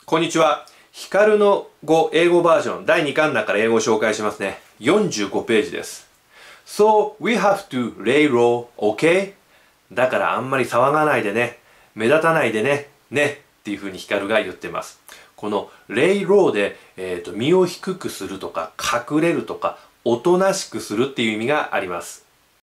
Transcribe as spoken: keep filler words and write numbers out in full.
こんにちは。ヒカルの語英語バージョンだいにかんだから英語を紹介しますね。よんじゅうごページです。So, we have to lay low, okay? だからあんまり騒がないでね。目立たないでね。ね。っていう風にヒカルが言ってます。この lay low で、えーと、身を低くするとか、隠れるとか、おとなしくするっていう意味があります。